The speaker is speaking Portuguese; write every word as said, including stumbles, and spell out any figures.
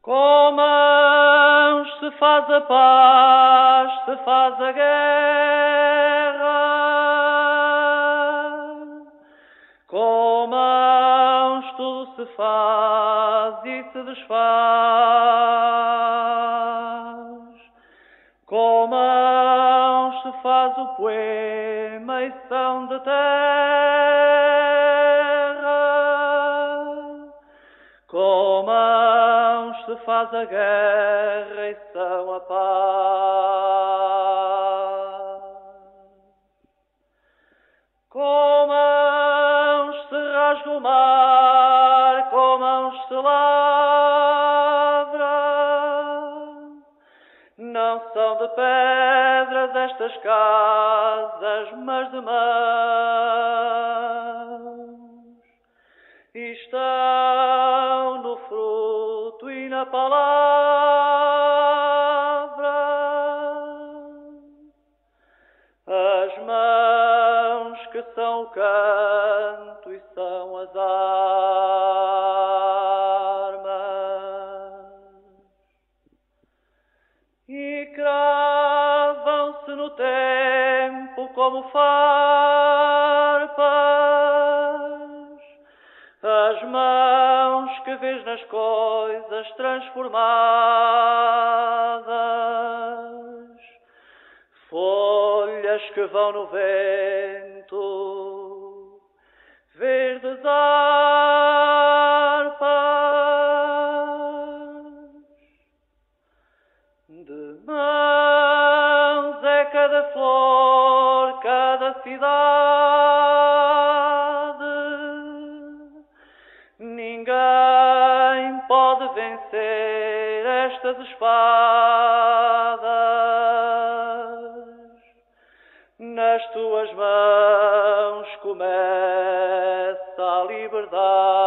Com mãos se faz a paz, se faz a guerra. Com mãos tudo se faz e se desfaz. Com mãos se faz o poema e são de terra. Com mãos se faz a guerra e são a paz. Com mãos se rasga o mar, com mãos se lavra. Não são de pedras estas casas, mas de mãos. E estão no fruto e na palavra. As mãos que são o canto e são as armas. E cravam-se no tempo como farpas. As mãos que vês nas coisas transformadas, folhas que vão no vento, verdes harpas. De mãos é cada flor, cada cidade. Ninguém pode vencer estas espadas. Nas tuas mãos começa a liberdade.